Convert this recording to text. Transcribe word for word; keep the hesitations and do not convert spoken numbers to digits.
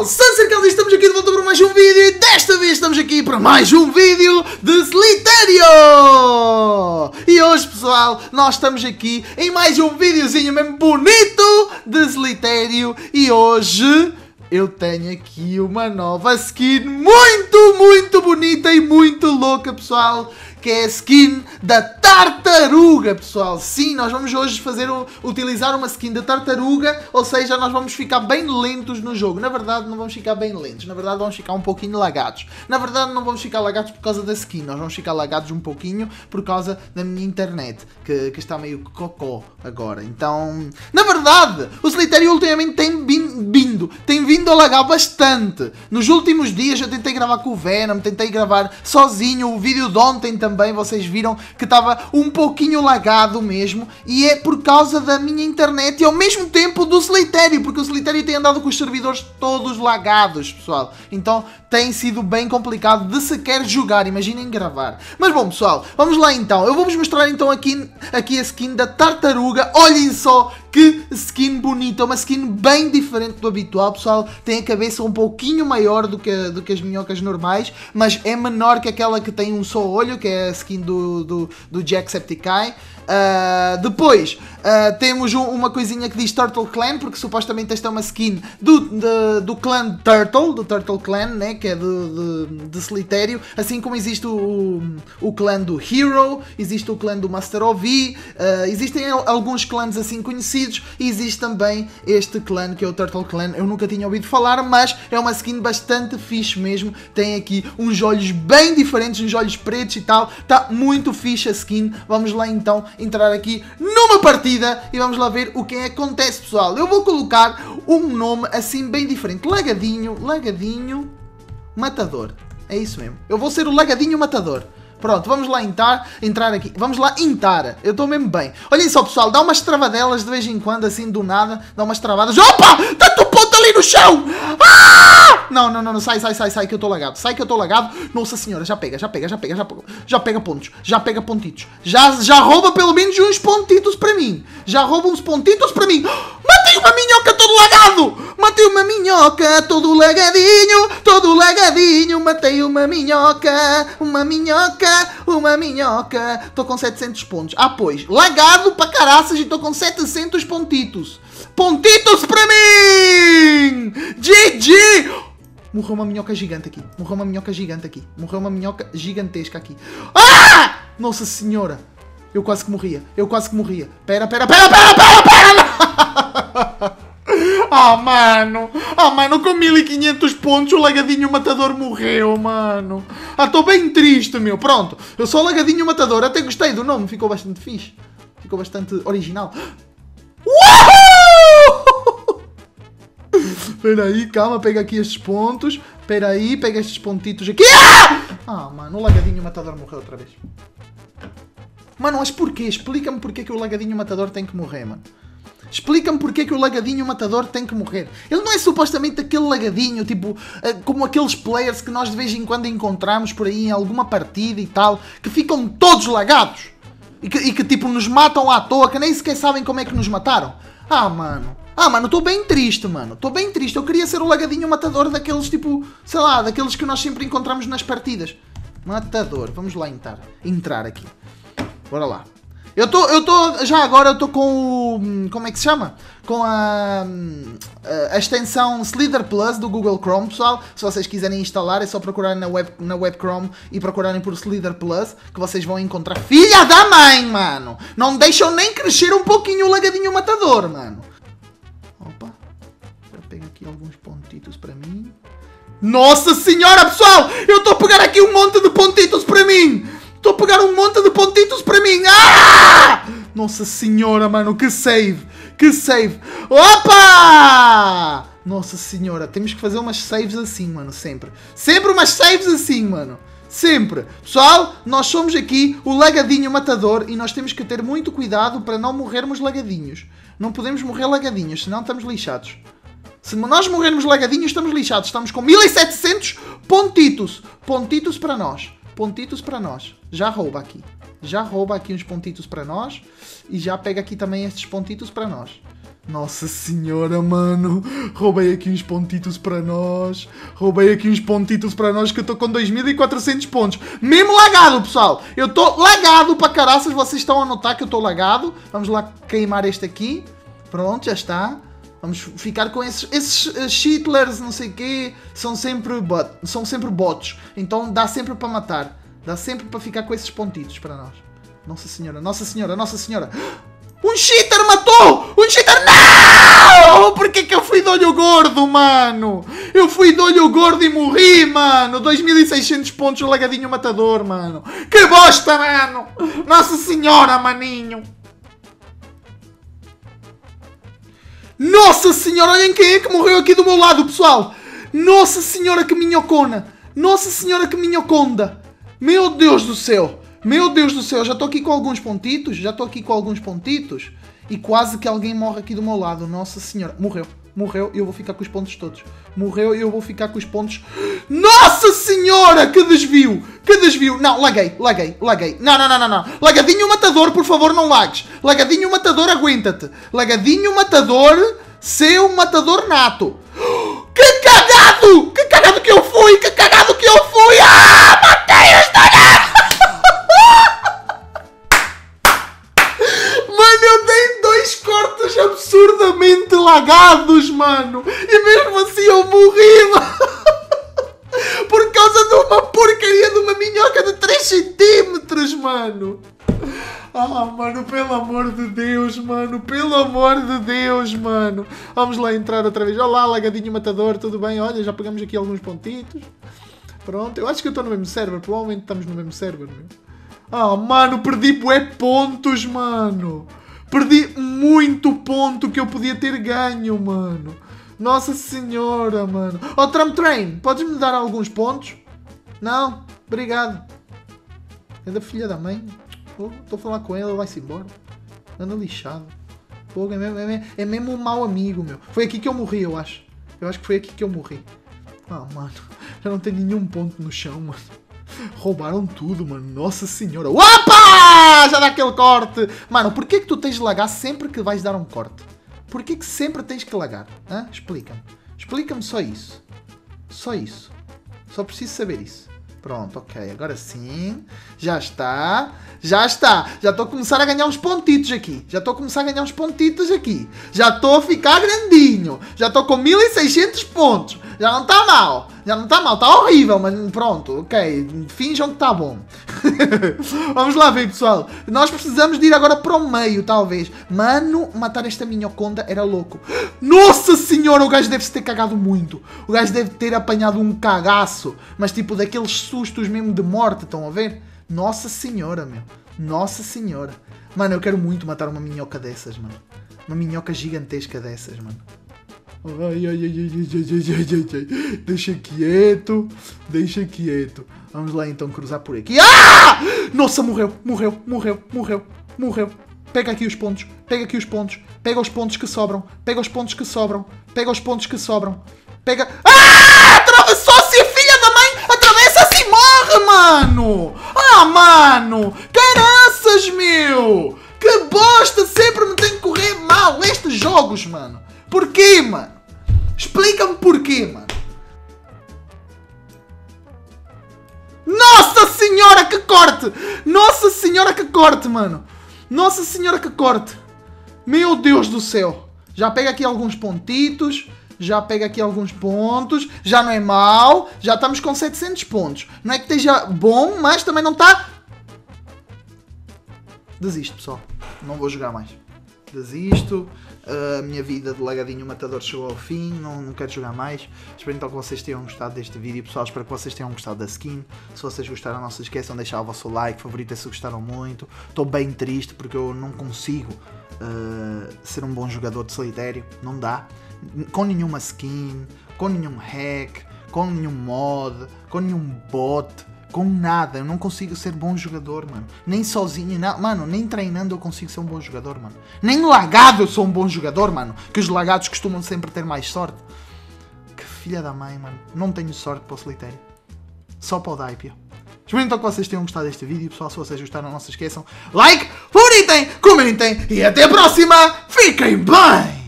pessoal, Suncercals, estamos aqui de volta para mais um vídeo e desta vez estamos aqui para mais um vídeo de Slitério! E hoje, pessoal, nós estamos aqui em mais um videozinho mesmo bonito de Slitério e hoje eu tenho aqui uma nova skin muito, muito bonita e muito louca, pessoal, que é a skin da tartaruga, pessoal. Sim, nós vamos hoje fazer um, utilizar uma skin da tartaruga, ou seja, nós vamos ficar bem lentos no jogo. Na verdade, não vamos ficar bem lentos, na verdade vamos ficar um pouquinho lagados. Na verdade, não vamos ficar lagados por causa da skin, nós vamos ficar lagados um pouquinho por causa da minha internet, que, que está meio cocó agora. Então, na verdade, o Slitério ultimamente tem vindo, tem vindo a lagar bastante. Nos últimos dias eu tentei gravar com o Venom, tentei gravar sozinho, o vídeo de ontem também. Também vocês viram que estava um pouquinho lagado mesmo, e é por causa da minha internet e ao mesmo tempo do Slitério, porque o Slitério tem andado com os servidores todos lagados, pessoal. Então tem sido bem complicado de sequer jogar, imaginem gravar. Mas bom, pessoal, vamos lá então. Eu vou-vos mostrar então aqui, aqui a skin da tartaruga. Olhem só que skin bonita, uma skin bem diferente do habitual, pessoal. Tem a cabeça um pouquinho maior do que, do que as minhocas normais, mas é menor que aquela que tem um só olho, que é a skin do, do, do Jacksepticeye. Uh, depois uh, temos um, uma coisinha que diz Turtle Clan, porque supostamente esta é uma skin do, de, do clã Turtle, do Turtle Clan, né, que é de, de, de Slitério, assim como existe o, o clã do Hero, existe o clã do Master O V, uh, existem alguns clãs assim conhecidos, e existe também este clã que é o Turtle Clan. Eu nunca tinha ouvido falar, mas é uma skin bastante fixe mesmo, tem aqui uns olhos bem diferentes, uns olhos pretos e tal, está muito fixe a skin. Vamos lá então entrar aqui numa partida e vamos lá ver o que é que acontece, pessoal. Eu vou colocar um nome assim bem diferente, Lagadinho, Lagadinho Matador, é isso mesmo, eu vou ser o Lagadinho Matador. Pronto, vamos lá entrar, entrar aqui, vamos lá entrar, eu estou mesmo bem. Olhem só, pessoal, dá umas travadelas de vez em quando, assim do nada, dá umas travadas. Opa, tanto ponto ali no chão! Ah! Não, não, não, não, sai, sai, sai, sai que eu estou lagado, sai que eu estou lagado. Nossa senhora, já pega, já pega, já pega, já pega, já pega pontos, já pega pontitos. Já, já rouba pelo menos uns pontitos para mim, já rouba uns pontitos para mim. Matei uma minhoca todo lagado! Matei uma minhoca todo lagadinho, todo lagadinho, matei uma minhoca, uma minhoca. Uma minhoca. Estou com setecentos pontos. Ah, pois. Lagado para caraças e estou com setecentos pontitos. Pontitos para mim! G G! Morreu uma minhoca gigante aqui. Morreu uma minhoca gigante aqui. Morreu uma minhoca gigantesca aqui. Ah! Nossa senhora. Eu quase que morria. Eu quase que morria. Pera, pera, pera, pera, pera, pera! Ah, mano. Ah, mano, com mil e quinhentos pontos o Lagadinho Matador morreu, mano. Ah, estou bem triste, meu. Pronto, eu sou o Lagadinho Matador. Até gostei do nome, ficou bastante fixe. Ficou bastante original. Uhul! Espera aí, calma, pega aqui estes pontos. Espera aí, pega estes pontitos aqui. Ah! Ah, mano, o Lagadinho Matador morreu outra vez. Mano, mas porquê? Explica-me porquê que o Lagadinho Matador tem que morrer, mano. Explica-me porque é que o Lagadinho Matador tem que morrer. Ele não é supostamente aquele lagadinho, tipo, como aqueles players que nós de vez em quando encontramos por aí em alguma partida e tal, que ficam todos lagados. E que, e que tipo, nos matam à toa, que nem sequer sabem como é que nos mataram. Ah, mano. Ah, mano, estou bem triste, mano. Estou bem triste. Eu queria ser o Lagadinho Matador daqueles, tipo, sei lá, daqueles que nós sempre encontramos nas partidas. Matador. Vamos lá entrar, entrar aqui. Bora lá. Eu tô, eu tô, já agora eu tô com o, como é que se chama? Com a, a extensão Slither Plus do Google Chrome, pessoal. Se vocês quiserem instalar, é só procurarem na web, na web Chrome e procurarem por Slither Plus, que vocês vão encontrar. Filha da mãe, mano! Não deixam nem crescer um pouquinho o Lagadinho Matador, mano. Opa, eu pego aqui alguns pontitos para mim. Nossa senhora, pessoal! Eu estou a pegar aqui um monte de pontitos para mim! Estou a pegar um monte de pontitos para mim. Ah! Nossa senhora, mano. Que save. Que save. Opa! Nossa senhora. Temos que fazer umas saves assim, mano. Sempre. Sempre umas saves assim, mano. Sempre. Pessoal, nós somos aqui o Lagadinho Matador e nós temos que ter muito cuidado para não morrermos lagadinhos. Não podemos morrer lagadinhos, senão estamos lixados. Se nós morrermos lagadinhos, estamos lixados. Estamos com mil e setecentos pontitos. Pontitos para nós. Pontitos para nós. Já rouba aqui. Já rouba aqui uns pontitos para nós. E já pega aqui também estes pontitos para nós. Nossa senhora, mano. Roubei aqui uns pontitos para nós. Roubei aqui uns pontitos para nós que eu estou com dois mil e quatrocentos pontos. Mesmo lagado, pessoal. Eu estou lagado para caraças. Vocês estão a notar que eu estou lagado. Vamos lá queimar este aqui. Pronto, já está. Vamos ficar com esses, esses uh, cheatlers, não sei o quê. São sempre, bot, são sempre bots. Então dá sempre para matar. Dá sempre para ficar com esses pontitos para nós. Nossa senhora, nossa senhora, nossa senhora. Um cheater matou! Um cheater... Não! Por que que eu fui de olho gordo, mano? Eu fui de olho gordo e morri, mano. dois mil e seiscentos pontos o lagadinho matador, mano. Que bosta, mano. Nossa senhora, maninho. Nossa senhora, olhem quem é que morreu aqui do meu lado, pessoal. Nossa senhora, que minhocona. Nossa senhora, que minhoconda. Meu Deus do céu. Meu Deus do céu, já estou aqui com alguns pontitos, já estou aqui com alguns pontitos e quase que alguém morre aqui do meu lado. Nossa senhora, morreu, morreu e eu vou ficar com os pontos todos. Morreu e eu vou ficar com os pontos... Nossa senhora, que desvio, que desvio. Não, laguei, laguei, laguei. Não, não, não, não, não. Lagadinho matador, por favor, não lagues. Lagadinho matador, aguenta-te. Lagadinho matador, seu matador nato. Que cagado, que cagado que eu fui, que cagado que eu fui. Ah, matei os dois. Cortes absurdamente lagados, mano. E mesmo assim eu morri, mano. Por causa de uma porcaria de uma minhoca de três centímetros, mano. Ah, mano, pelo amor de Deus, mano. Pelo amor de Deus, mano. Vamos lá entrar outra vez. Olá, lagadinho matador, tudo bem? Olha, já pegamos aqui alguns pontitos. Pronto, eu acho que eu estou no mesmo server. Provavelmente estamos no mesmo server, meu. Ah, mano, perdi bué pontos, mano. Perdi muito ponto que eu podia ter ganho, mano. Nossa senhora, mano. Oh, Trump Train, podes-me dar alguns pontos? Não? Obrigado. É da filha da mãe. Estou a falar com ela, vai-se embora. Anda lixado. Pô, é, mesmo, é, mesmo, é mesmo um mau amigo, meu. Foi aqui que eu morri, eu acho. Eu acho que foi aqui que eu morri. Ah, mano. Já não tem nenhum ponto no chão, mano. Roubaram tudo, mano. Nossa senhora. Opa! Já dá aquele corte. Mano, porquê que tu tens de lagar sempre que vais dar um corte? Porquê que sempre tens que lagar? Hã? Explica-me. Explica-me só isso. Só isso. Só preciso saber isso. Pronto, ok. Agora sim. Já está. Já está. Já estou a começar a ganhar uns pontitos aqui. Já estou a começar a ganhar uns pontitos aqui. Já estou a ficar grandinho. Já estou com mil e seiscentos pontos. Já não está mal. Já não está mal. Está horrível, mas pronto. Ok. Finjam que está bom. Vamos lá ver, pessoal. Nós precisamos de ir agora para o meio, talvez. Mano, matar esta minhoconda era louco. Nossa senhora, o gajo deve-se ter cagado muito. O gajo deve ter apanhado um cagaço. Mas tipo daqueles sustos mesmo de morte, estão a ver? Nossa senhora, meu. Nossa senhora. Mano, eu quero muito matar uma minhoca dessas, mano. Uma minhoca gigantesca dessas, mano. Ai, ai, ai, ai, ai, ai, ai, ai. Deixa quieto. Deixa quieto. Vamos lá então cruzar por aqui. Ah! Nossa, morreu, morreu, morreu, morreu, morreu. Pega aqui os pontos, pega aqui os pontos. Pega os pontos que sobram, pega os pontos que sobram. Pega os pontos que sobram. Pega... Ah! Atravessou-se, filha da mãe! Atravessa-se e morre, mano! Ah, mano! Caraças, meu! Que bosta! Sempre me tem que correr mal estes jogos, mano! Porquê, mano? Explica-me porquê, mano! Nossa senhora, que corte! Nossa senhora, que corte, mano! Nossa senhora, que corte! Meu Deus do céu! Já pega aqui alguns pontitos... Já pega aqui alguns pontos. Já não é mau. Já estamos com setecentos pontos. Não é que esteja bom, mas também não está... Desisto, pessoal. Não vou jogar mais. Desisto. A minha vida de lagadinho matador chegou ao fim. Não, não quero jogar mais. Espero então que vocês tenham gostado deste vídeo. Pessoal, espero que vocês tenham gostado da skin. Se vocês gostaram, não se esqueçam de deixar o vosso like. Favorito se gostaram muito. Estou bem triste porque eu não consigo uh, ser um bom jogador de solitário. Não dá. Com nenhuma skin, com nenhum hack, com nenhum mod, com nenhum bot, com nada. Eu não consigo ser bom jogador, mano. Nem sozinho, não. Mano, nem treinando eu consigo ser um bom jogador, mano. Nem lagado eu sou um bom jogador, mano. Que os lagados costumam sempre ter mais sorte. Que filha da mãe, mano. Não tenho sorte para o solitário. Só para o Daipio. Espero então que vocês tenham gostado deste vídeo. Pessoal, se vocês gostaram, não se esqueçam. Like, favoritem, comentem e até a próxima. Fiquem bem!